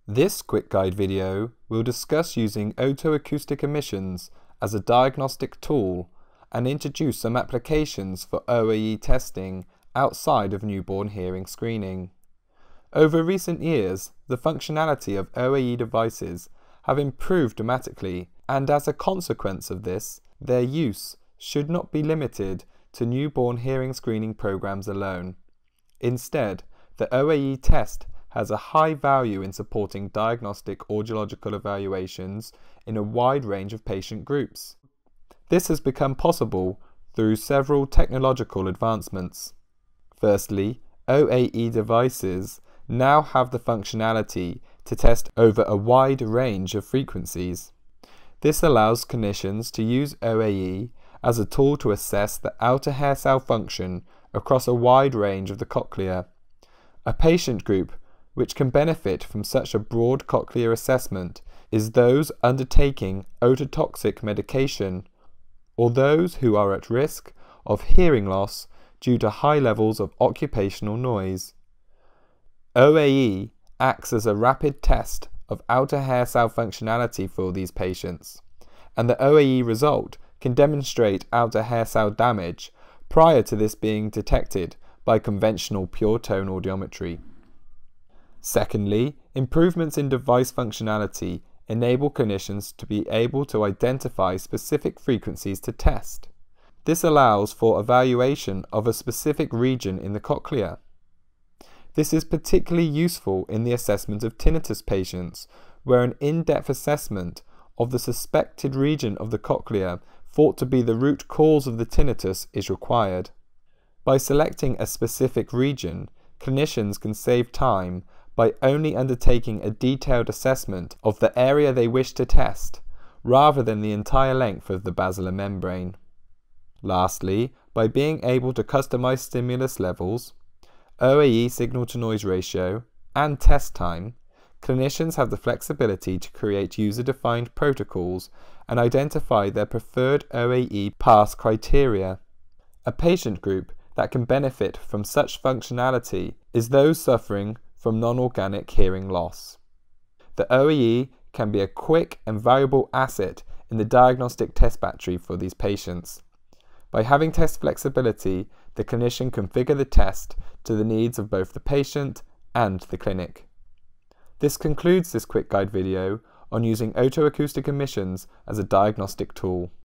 This quick guide video will discuss using otoacoustic emissions as a diagnostic tool and introduce some applications for OAE testing outside of newborn hearing screening. Over recent years, the functionality of OAE devices have improved dramatically, and as a consequence of this, their use should not be limited to newborn hearing screening programs alone. Instead, the OAE test has a high value in supporting diagnostic audiological evaluations in a wide range of patient groups. This has become possible through several technological advancements. Firstly, OAE devices now have the functionality to test over a wide range of frequencies. This allows clinicians to use OAE as a tool to assess the outer hair cell function across a wide range of the cochlea. A patient group which can benefit from such a broad cochlear assessment is those undertaking ototoxic medication, or those who are at risk of hearing loss due to high levels of occupational noise. OAE acts as a rapid test of outer hair cell functionality for these patients, and the OAE result can demonstrate outer hair cell damage prior to this being detected by conventional pure tone audiometry. Secondly, improvements in device functionality enable clinicians to be able to identify specific frequencies to test. This allows for evaluation of a specific region in the cochlea. This is particularly useful in the assessment of tinnitus patients, where an in-depth assessment of the suspected region of the cochlea thought to be the root cause of the tinnitus is required. By selecting a specific region, clinicians can save time by only undertaking a detailed assessment of the area they wish to test, rather than the entire length of the basilar membrane. Lastly, by being able to customize stimulus levels, OAE signal-to-noise ratio, and test time, clinicians have the flexibility to create user-defined protocols and identify their preferred OAE pass criteria. A patient group that can benefit from such functionality is those suffering from non-organic hearing loss. The OAE can be a quick and valuable asset in the diagnostic test battery for these patients. By having test flexibility, the clinician can configure the test to the needs of both the patient and the clinic. This concludes this quick guide video on using otoacoustic emissions as a diagnostic tool.